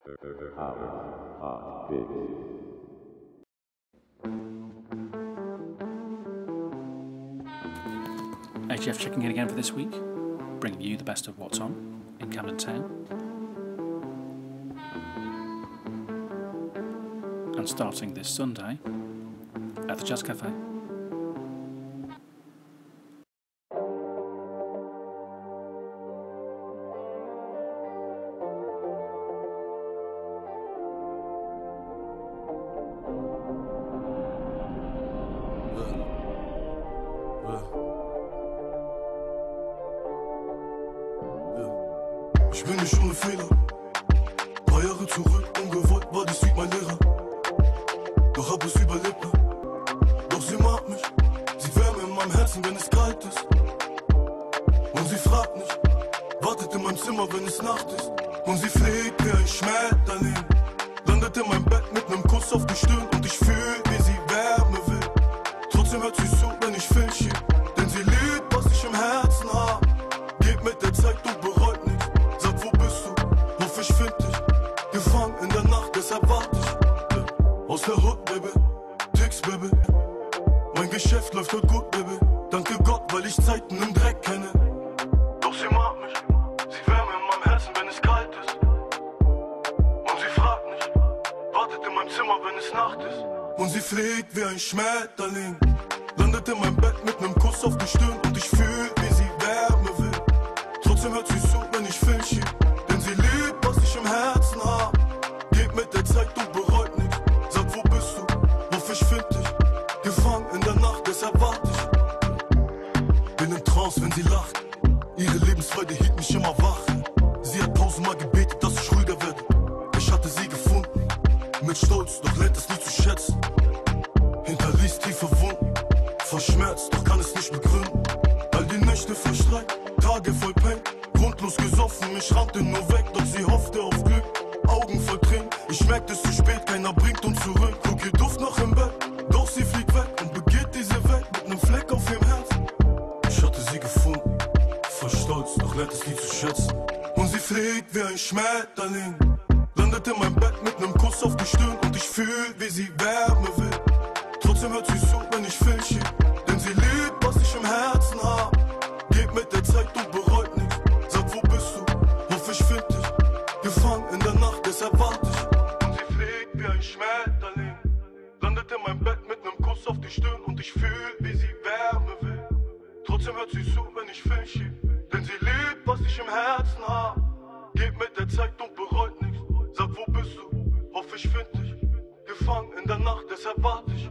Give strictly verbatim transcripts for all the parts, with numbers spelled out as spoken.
Hey Jeff, checking in again for this week, bringing you the best of what's on in Camden town. And starting this Sunday at the Jazz Cafe. Ich bin nicht ohne Fehler. Paar Jahre zurück, ungewollt war die Suite mein Lehrer. Doch hab es überlebt, ne? Doch sie mag mich. Sie Wärme in meinem Herzen, wenn es kalt ist. Und sie fragt nicht, wartet in meinem Zimmer, wenn es Nacht ist. Und sie fliegt wie ein Schmetterling. Landet in meinem Bett mit nem Kuss auf die Stirn. Und ich fühl, wie sie Wärme will. Trotzdem hört sie zu, wenn ich Film schieb. Denn sie liebt, was ich im Herzen hab. Geht mit der Zeit und bereut nichts. Sag, wo bist du? Hoff, ich find dich. Gefangen in der Nacht, deshalb wart ich. Ja. Aus der Hood, Baby. Ticks, Baby. Mein Geschäft läuft heute gut, Baby. Danke Gott, weil ich Zeiten im Dreck kenne. Doch sie mag mich. Sie wärme in meinem Herzen, wenn es kalt ist. Und sie fragt nicht. Wartet in meinem Zimmer, wenn es Nacht ist. Und sie fliegt wie ein Schmetterling. Landet in meinem Bett mit nem Kuss auf die Stirn. Und ich fühl, wie sie Wärme will. Trotzdem hört sie zu, wenn ich Film schieb. Denn sie liebt, was ich im Herzen hab. Geht mit der Zeit und bereut nichts. Sag, wo bist du? Hoff, ich find dich. Gefangen in der Nacht, deshalb wart ich. Bin in Trance, wenn sie lacht. Ihre Lebensfreude hielt mich immer wach. Sie hat tausendmal gebetet, dass ich ruhiger werde. Ich hatte sie gefunden. Mit Stolz, doch lernt es nie zu schätzen. Hinterließ tiefe Wunden. Verschmerzt, doch kann es nicht begründen. All die Nächte voll Streit, Tage voll Pain. Grundlos gesoffen, ich rannte nur weg, doch sie hoffte auf Glück. Augen voll Tränen, ich merkte es zu spät, keiner bringt uns zurück. Guck ihr Duft noch im Bett, doch sie fliegt weg und begeht diese Welt mit nem Fleck auf ihrem Herzen. Ich hatte sie gefunden, voll Stolz, doch lernt es nie zu schätzen. Und sie fliegt wie ein Schmetterling. Landet in meinem Bett mit nem Kuss auf die Stirn. Und ich fühl, wie sie Wärme will. Trotzdem hört sie zu, wenn ich Film schieb. Denn sie liebt, was ich im Herzen hab. Geht mit der Zeit und bereut nichts. Sag, wo bist du? Hoff, ich find dich. Gefangen in der Nacht, deshalb wart ich. Und sie fliegt wie ein Schmetterling. Landet in meinem Bett mit nem Kuss auf die Stirn. Und ich fühl, wie sie Wärme will. Trotzdem hört sie zu, wenn ich Film schieb. Denn sie liebt, was ich im Herzen hab. Geht mit der Zeit und bereut nichts. Sag, wo bist du? Hoff, ich find dich. Gefangen in der Nacht, deshalb wart ich.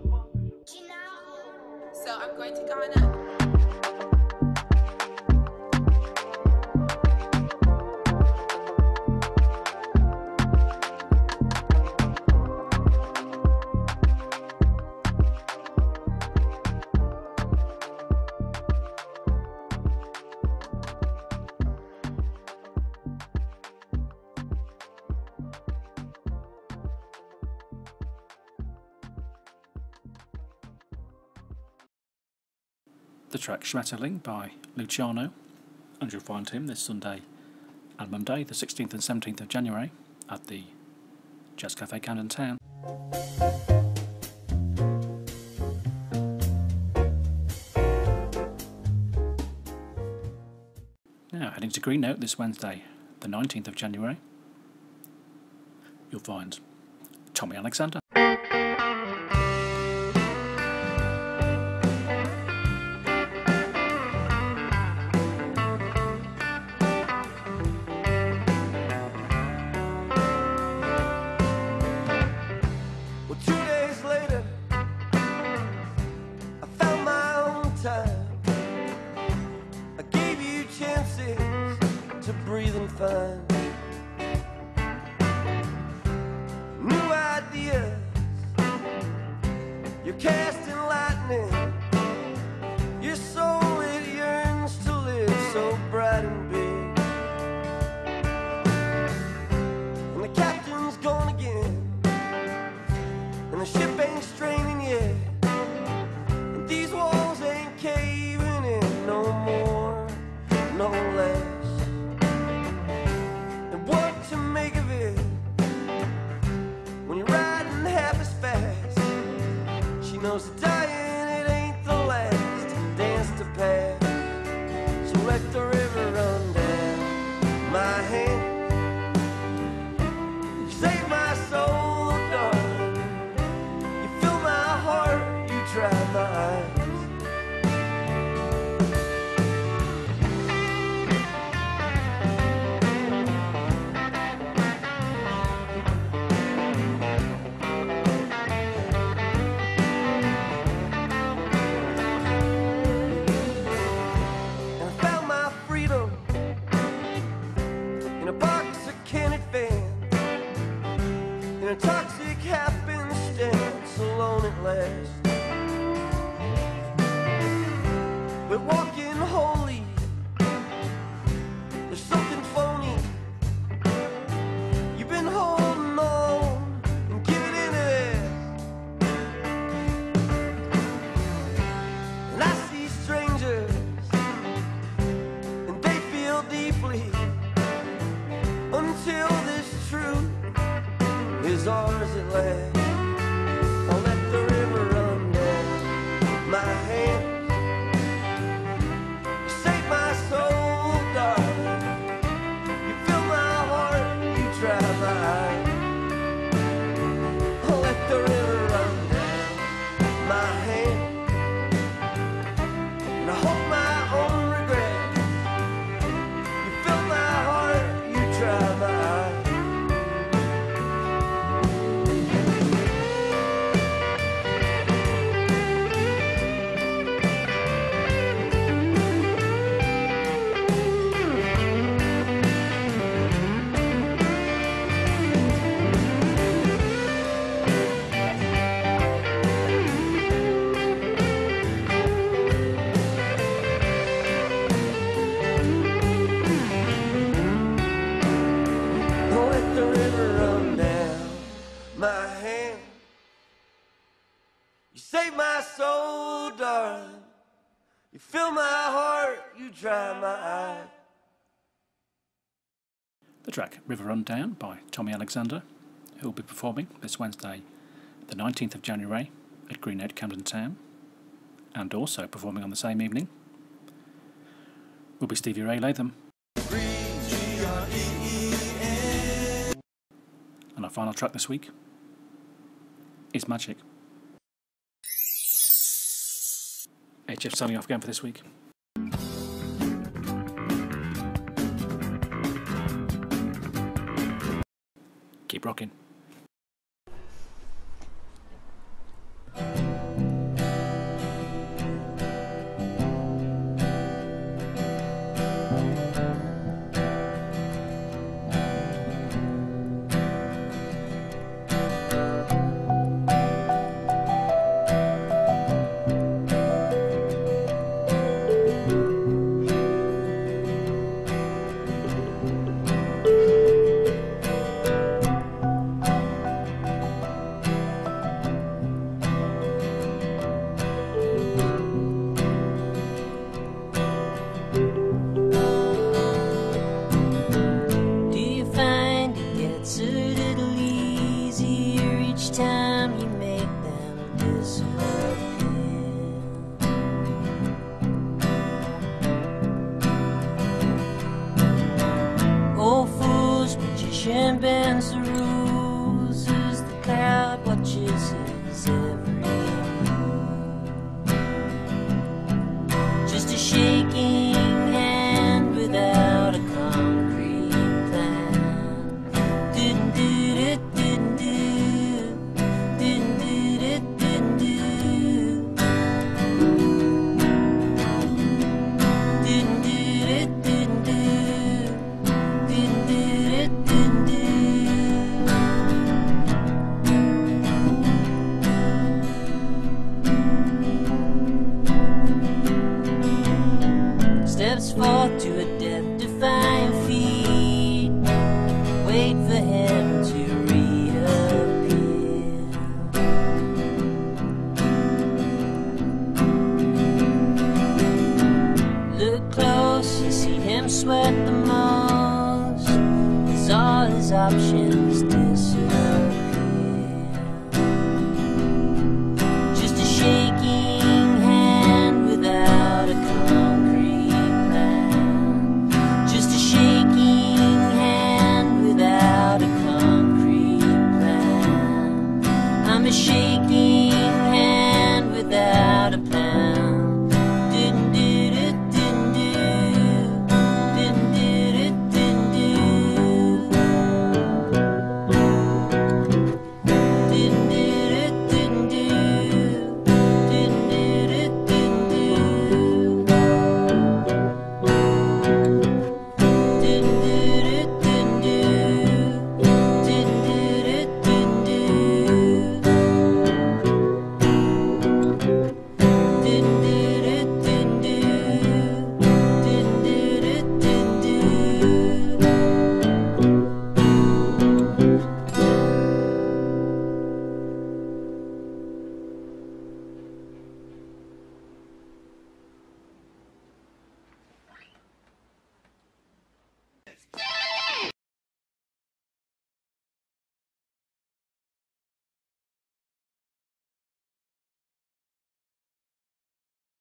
So I'm going to Ghana. The track Schmetterling by Luciano, and you'll find him this Sunday and Monday, the sixteenth and seventeenth of January, at the Jazz Cafe Camden town. Now, heading to Green Note this Wednesday, the nineteenth of January, you'll find Tommy Alexander. To breathe and find new ideas in a toxic happenstance, alone at last. We're walking holy, there's something phony. You've been holding on and giving in to this. And I see strangers, and they feel deeply, until this truth is ours at last. I'll let the river run down my hand. You fill my heart, you dry my eye. The track River Run Down by Tommy Alexander, who will be performing this Wednesday, the nineteenth of January at Greenhead, Camden Town, and also performing on the same evening will be StevieRay, Latham. And our final track this week is Magic. H F signing off again for this week. Keep rocking. Bends the rules as the crowd watches his every move. Just a shaking hand without a concrete plan. Didn't do it, didn't do, didn't do it, didn't do, didn't do it, didn't do, didn't do it, didn't do. Steps forth to a death-defying feat. Wait for him to reappear. Look close, you see him sweat the most as all his options disappear.